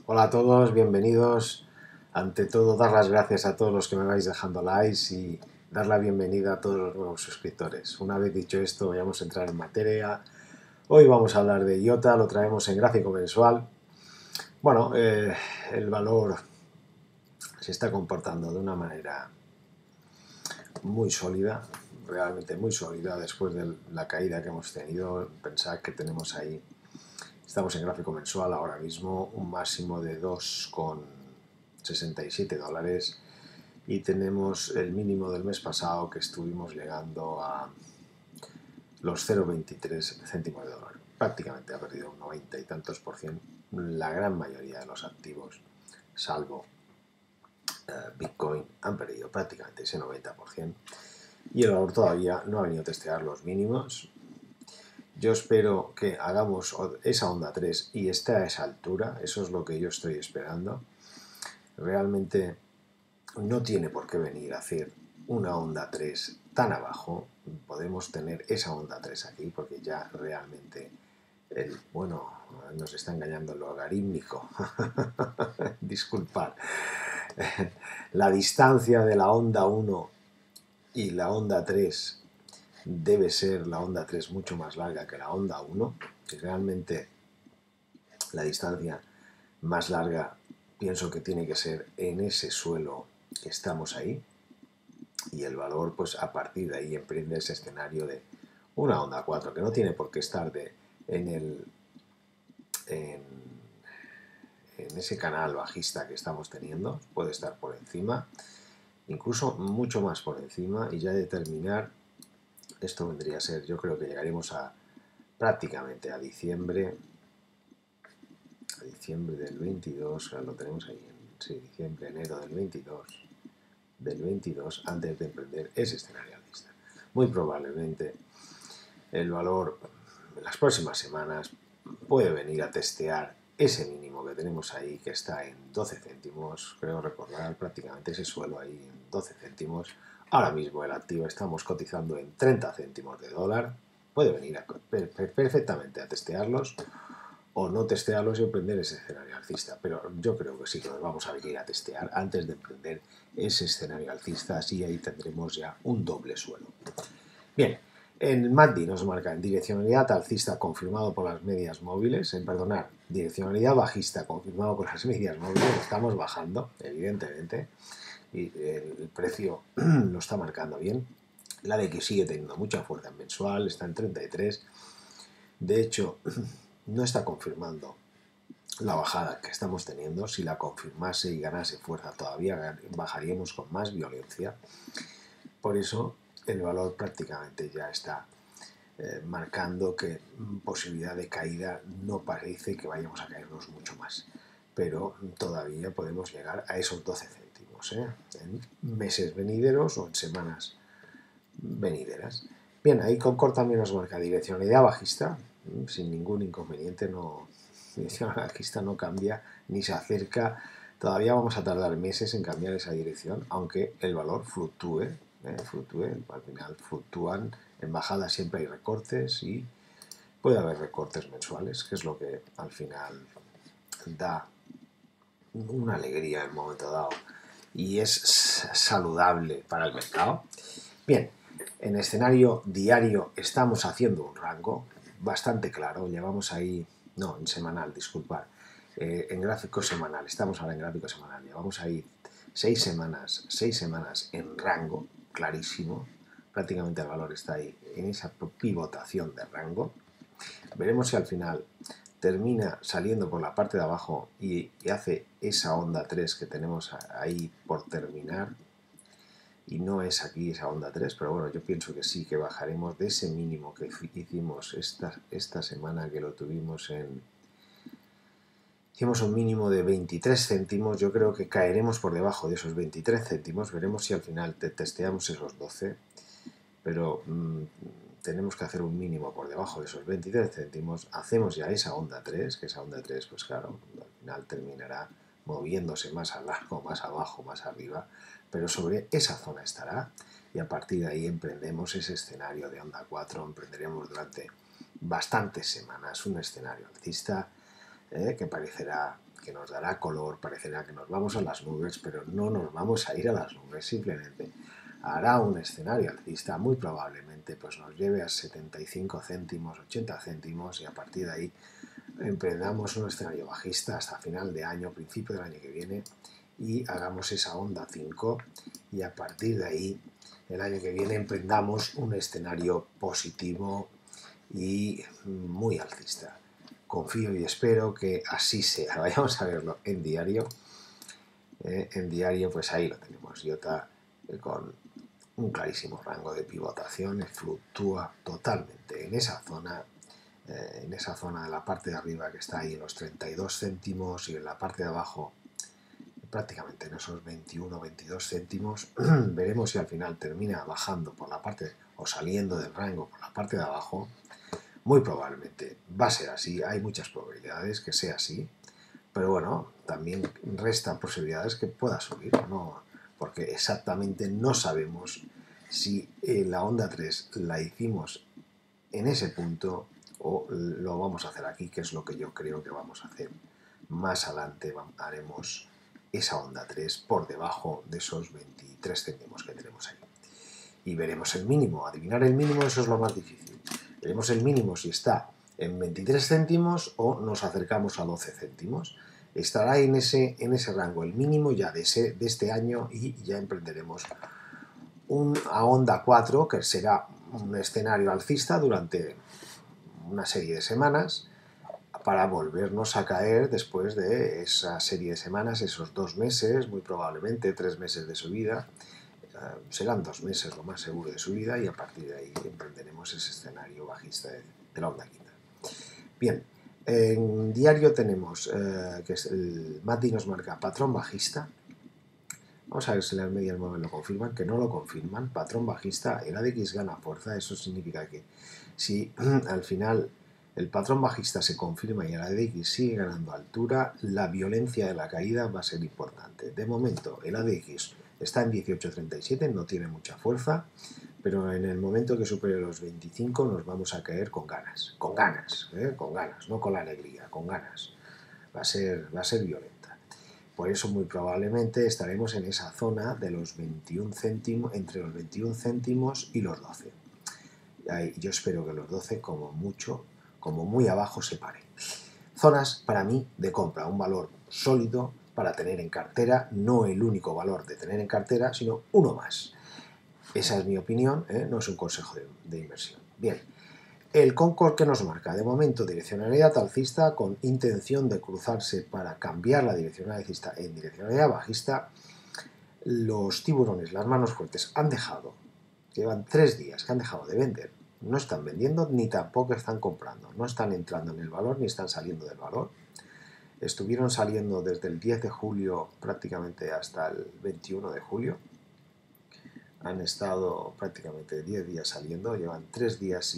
Hola a todos, bienvenidos. Ante todo, dar las gracias a todos los que me vais dejando likes y dar la bienvenida a todos los nuevos suscriptores. Una vez dicho esto, vamos a entrar en materia. Hoy vamos a hablar de IOTA, lo traemos en gráfico mensual. Bueno, el valor se está comportando de una manera muy sólida, realmente muy sólida después de la caída que hemos tenido. Pensad que tenemos ahí, estamos en gráfico mensual ahora mismo, un máximo de 2,67 dólares y tenemos el mínimo del mes pasado que estuvimos llegando a los 0,23 céntimos de dólar. Prácticamente ha perdido un 90 y tantos por ciento la gran mayoría de los activos, salvo Bitcoin, han perdido prácticamente ese 90%. Y el valor todavía no ha venido a testear los mínimos. Yo espero que hagamos esa onda 3 y esté a esa altura, eso es lo que yo estoy esperando. Realmente no tiene por qué venir a hacer una onda 3 tan abajo, podemos tener esa onda 3 aquí porque ya realmente nos está engañando el logarítmico. Disculpad. La distancia de la onda 1 y la onda 3 debe ser la onda 3 mucho más larga que la onda 1, que realmente la distancia más larga pienso que tiene que ser en ese suelo que estamos ahí, y el valor pues a partir de ahí emprende ese escenario de una onda 4 que no tiene por qué estar en ese canal bajista que estamos teniendo, puede estar por encima, incluso mucho más por encima, y ya determinar, esto vendría a ser, yo creo que llegaremos a prácticamente a diciembre del 22, lo tenemos ahí, diciembre, enero del 22, antes de emprender ese escenario alcista. Muy probablemente el valor en las próximas semanas puede venir a testear ese mínimo que tenemos ahí, que está en 12 céntimos, creo recordar prácticamente ese suelo ahí en 12 céntimos. Ahora mismo el activo estamos cotizando en 30 céntimos de dólar, puede venir perfectamente a testearlos o no testearlos y emprender ese escenario alcista, pero yo creo que sí que los vamos a venir a testear antes de emprender ese escenario alcista, así ahí tendremos ya un doble suelo. Bien, el MACD nos marca en direccionalidad alcista confirmado por las medias móviles, direccionalidad bajista confirmado por las medias móviles, estamos bajando, evidentemente, y el precio lo está marcando bien. La de que sigue teniendo mucha fuerza en mensual, está en 33, de hecho no está confirmando la bajada que estamos teniendo. Si la confirmase y ganase fuerza todavía bajaríamos con más violencia, por eso el valor prácticamente ya está marcando que posibilidad de caída no parece que vayamos a caernos mucho más, pero todavía podemos llegar a esos 12 céntimos en meses venideros o en semanas venideras. Bien, ahí Concord también nos marca direccionalidad bajista, sin ningún inconveniente, direccionalidad bajista no cambia ni se acerca. Todavía vamos a tardar meses en cambiar esa dirección, aunque el valor fluctúe, al final fluctúan, en bajada siempre hay recortes y puede haber recortes mensuales, que es lo que al final da una alegría en el momento dado y es saludable para el mercado. Bien, en escenario diario estamos haciendo un rango bastante claro, llevamos ahí, no, en semanal, disculpad, en gráfico semanal, estamos ahora en gráfico semanal, llevamos ahí 6 semanas en rango, clarísimo, prácticamente el valor está ahí en esa pivotación de rango. Veremos si al final termina saliendo por la parte de abajo y hace esa onda 3 que tenemos ahí por terminar, y no es aquí esa onda 3, pero bueno, yo pienso que sí, que bajaremos de ese mínimo que hicimos esta semana, que lo tuvimos hicimos un mínimo de 23 céntimos, yo creo que caeremos por debajo de esos 23 céntimos, veremos si al final testeamos esos 12, pero tenemos que hacer un mínimo por debajo de esos 23 céntimos, hacemos ya esa onda 3, que esa onda 3, pues claro, al final terminará moviéndose más a largo, más abajo, más arriba, pero sobre esa zona estará, y a partir de ahí emprendemos ese escenario de onda 4, emprenderemos durante bastantes semanas un escenario alcista que parecerá que nos dará color, parecerá que nos vamos a las nubes, pero no nos vamos a ir a las nubes, simplemente hará un escenario alcista, muy probablemente pues nos lleve a 75 céntimos, 80 céntimos, y a partir de ahí emprendamos un escenario bajista hasta final de año, principio del año que viene, y hagamos esa onda 5, y a partir de ahí el año que viene emprendamos un escenario positivo y muy alcista. Confío y espero que así sea. Vayamos a verlo en diario. En diario, pues ahí lo tenemos. IOTA con un clarísimo rango de pivotación, fluctúa totalmente en esa zona de la parte de arriba, que está ahí en los 32 céntimos, y en la parte de abajo prácticamente en esos 21 22 céntimos. Veremos si al final termina bajando por la parte o saliendo del rango por la parte de abajo. Muy probablemente va a ser así, hay muchas probabilidades que sea así, pero bueno, también restan posibilidades que pueda subir, ¿no? Porque exactamente no sabemos si la onda 3 la hicimos en ese punto o lo vamos a hacer aquí, que es lo que yo creo que vamos a hacer. Más adelante haremos esa onda 3 por debajo de esos 23 céntimos que tenemos ahí. Y veremos el mínimo. Adivinar el mínimo, eso es lo más difícil. Veremos el mínimo si está en 23 céntimos o nos acercamos a 12 céntimos. Estará en ese rango el mínimo ya de este año, y ya emprenderemos a onda 4, que será un escenario alcista durante una serie de semanas, para volvernos a caer después de esa serie de semanas, esos 2 meses, muy probablemente 3 meses de subida. Serán 2 meses lo más seguro de subida, y a partir de ahí emprenderemos ese escenario bajista de la onda quinta. Bien, en diario tenemos que el MACD nos marca patrón bajista. Vamos a ver si las medias móviles lo confirman, que no lo confirman. Patrón bajista, el ADX gana fuerza. Eso significa que si al final el patrón bajista se confirma y el ADX sigue ganando altura, la violencia de la caída va a ser importante. De momento el ADX está en 18.37, no tiene mucha fuerza, pero en el momento que supere los 25 nos vamos a caer con ganas, no con la alegría, con ganas. Va a ser violenta. Por eso muy probablemente estaremos en esa zona de los 21 céntimos, entre los 21 céntimos y los 12. Yo espero que los 12 como mucho, como muy abajo, se paren. Zonas para mí de compra, un valor sólido para tener en cartera, no el único valor de tener en cartera, sino uno más. Esa es mi opinión, no es un consejo de inversión. Bien, el Concord, que nos marca de momento direccionalidad alcista con intención de cruzarse para cambiar la direccionalidad alcista en direccionalidad bajista. Los tiburones, las manos fuertes, llevan 3 días que han dejado de vender. No están vendiendo ni tampoco están comprando. No están entrando en el valor ni están saliendo del valor. Estuvieron saliendo desde el 10 de julio prácticamente hasta el 21 de julio. Han estado prácticamente 10 días saliendo. Llevan 3 días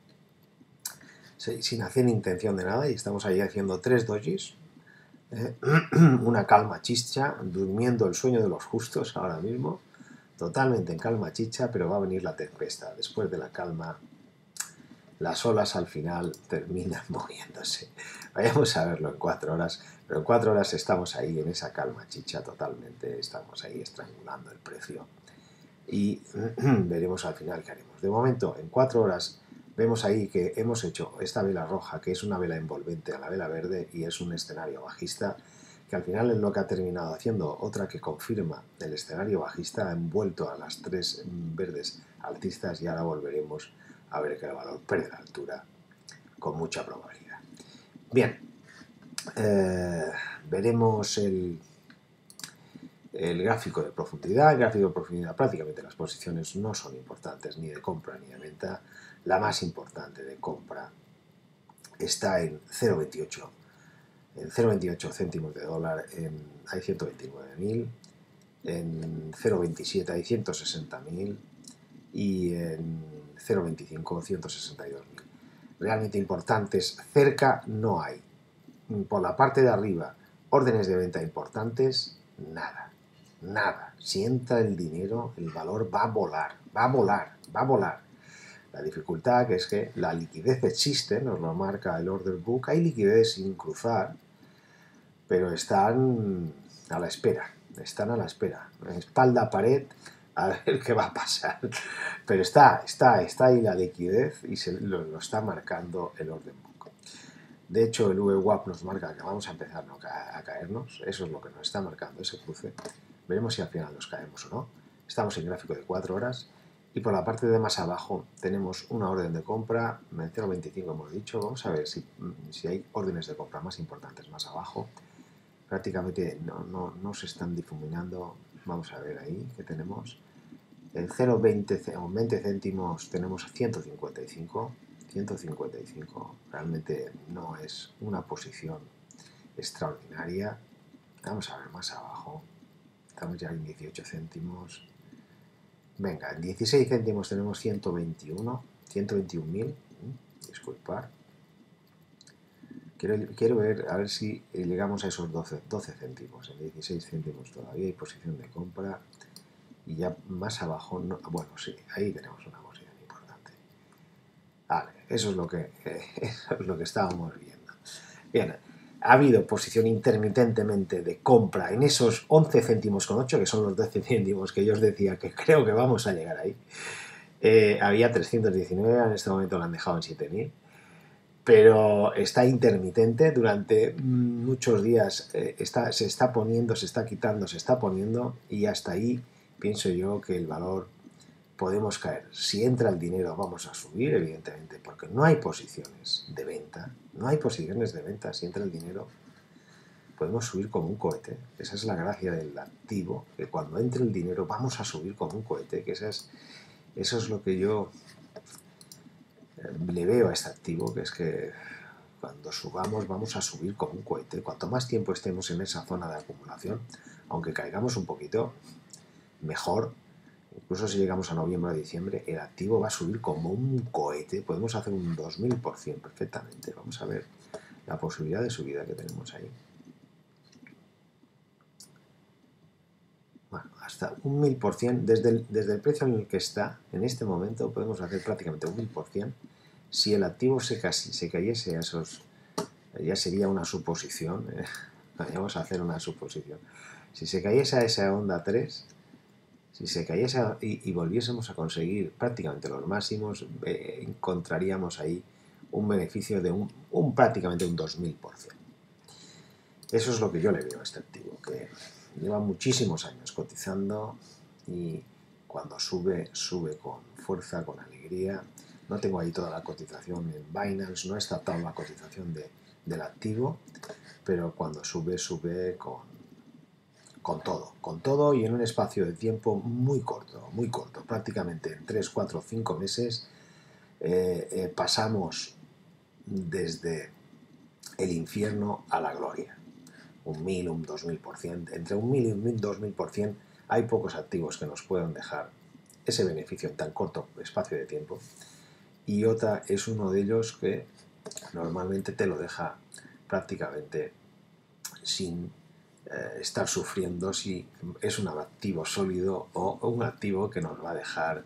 sin hacer intención de nada, y estamos ahí haciendo 3 dojis. Una calma chicha, durmiendo el sueño de los justos ahora mismo. Totalmente en calma chicha, pero va a venir la tempestad. Después de la calma, las olas al final terminan moviéndose. Vayamos a verlo en 4 horas, pero en 4 horas estamos ahí en esa calma chicha totalmente, estamos ahí estrangulando el precio, y veremos al final qué haremos. De momento, en 4 horas, vemos ahí que hemos hecho esta vela roja, que es una vela envolvente a la vela verde, y es un escenario bajista, que al final es lo que ha terminado haciendo otra que confirma el escenario bajista, ha envuelto a las 3 verdes altistas, y ahora volveremos a ver que el valor pierde la altura con mucha probabilidad. Bien, veremos el gráfico de profundidad. El gráfico de profundidad, prácticamente las posiciones no son importantes ni de compra ni de venta. La más importante de compra está en 0,28. En 0,28 céntimos de dólar hay 129.000, en 0,27 hay 160.000 y en 0,25 162.000. Realmente importantes cerca no hay. Por la parte de arriba, órdenes de venta importantes, nada. Si entra el dinero, el valor va a volar. La dificultad que es que la liquidez existe, nos lo marca el order book, hay liquidez sin cruzar, pero están a la espera, espalda a pared, a ver qué va a pasar. Pero está ahí la liquidez y lo está marcando el orden book. De hecho, el VWAP nos marca que vamos a empezar a caernos. Eso es lo que nos está marcando ese cruce. Veremos si al final nos caemos o no. Estamos en gráfico de 4 horas. Y por la parte de más abajo tenemos una orden de compra, 0.25 hemos dicho. Vamos a ver si hay órdenes de compra más importantes más abajo. Prácticamente no se están difuminando. Vamos a ver ahí que tenemos. El 0,20 céntimos tenemos 155. 155 realmente no es una posición extraordinaria. Vamos a ver más abajo. Estamos ya en 18 céntimos. Venga, en 16 céntimos tenemos 121.000. Disculpar. Quiero ver, a ver si llegamos a esos 12 céntimos. En 16 céntimos todavía hay posición de compra. Y ya más abajo, bueno, sí, ahí tenemos una posición importante. Vale, eso es lo que estábamos viendo. Bien, ha habido posición intermitentemente de compra en esos 11 céntimos con 8, que son los 12 céntimos que yo os decía que creo que vamos a llegar ahí. Había 319, en este momento lo han dejado en 7.000. Pero está intermitente durante muchos días, se está poniendo, se está quitando, se está poniendo, y hasta ahí pienso yo que el valor podemos caer. Si entra el dinero vamos a subir, evidentemente, porque no hay posiciones de venta, si entra el dinero podemos subir como un cohete. Esa es la gracia del activo, que cuando entre el dinero vamos a subir como un cohete, que eso es lo que yo le veo a este activo, que es que cuando subamos vamos a subir como un cohete. Cuanto más tiempo estemos en esa zona de acumulación, aunque caigamos un poquito, mejor. Incluso si llegamos a noviembre o diciembre, el activo va a subir como un cohete. Podemos hacer un 2000% perfectamente. Vamos a ver la posibilidad de subida que tenemos ahí. Bueno, hasta un 1000%. Desde el precio en el que está, en este momento, podemos hacer prácticamente un 1000%. Si el activo se cayese a esos, ya sería una suposición. Vamos a hacer una suposición. Si se cayese a esa onda 3, si se cayese y volviésemos a conseguir prácticamente los máximos, encontraríamos ahí un beneficio de prácticamente un 2000%. Eso es lo que yo le veo a este activo, que lleva muchísimos años cotizando y cuando sube con fuerza, con alegría. No tengo ahí toda la cotización en Binance, no he tratado la cotización del activo, pero cuando sube con todo y en un espacio de tiempo muy corto, prácticamente en 3, 4, 5 meses pasamos desde el infierno a la gloria. Un 1000, un 2000%, entre un 1000 y un 2000% hay pocos activos que nos puedan dejar ese beneficio en tan corto espacio de tiempo, y IOTA es uno de ellos que normalmente te lo deja prácticamente sin estar sufriendo si es un activo sólido o un activo que nos va a dejar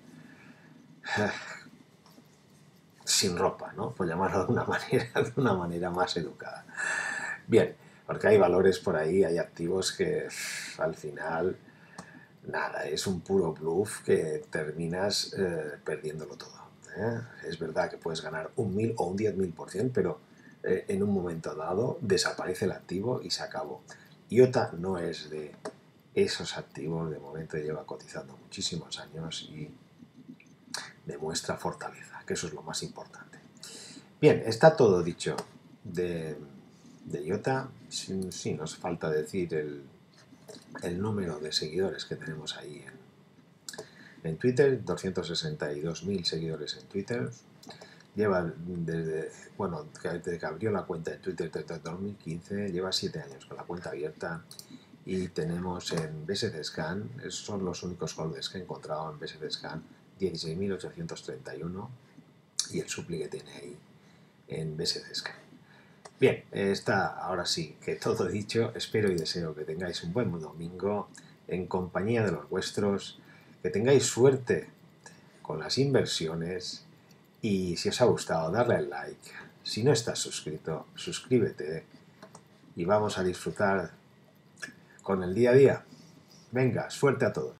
sin ropa, ¿no? Por llamarlo de una manera más educada. Bien, porque hay valores por ahí, hay activos que al final, nada, es un puro bluff que terminas perdiéndolo todo. Es verdad que puedes ganar un 1000 o un 10.000%, pero en un momento dado desaparece el activo y se acabó. IOTA no es de esos activos, de momento lleva cotizando muchísimos años y demuestra fortaleza, que eso es lo más importante. Bien, está todo dicho de IOTA. Sí, nos falta decir el número de seguidores que tenemos ahí en Twitter, 262.000 seguidores en Twitter. Lleva desde que abrió la cuenta de Twitter desde 2015, lleva 7 años con la cuenta abierta, y tenemos en BSC Scan, esos son los únicos holders que he encontrado en BSC Scan, 16.831, y el supli que tiene ahí en BSC Scan. Bien, está ahora sí que todo dicho. Espero y deseo que tengáis un buen domingo en compañía de los vuestros, que tengáis suerte con las inversiones, y si os ha gustado darle al like, si no estás suscrito, suscríbete, y y vamos a disfrutar con el día a día. Venga, suerte a todos.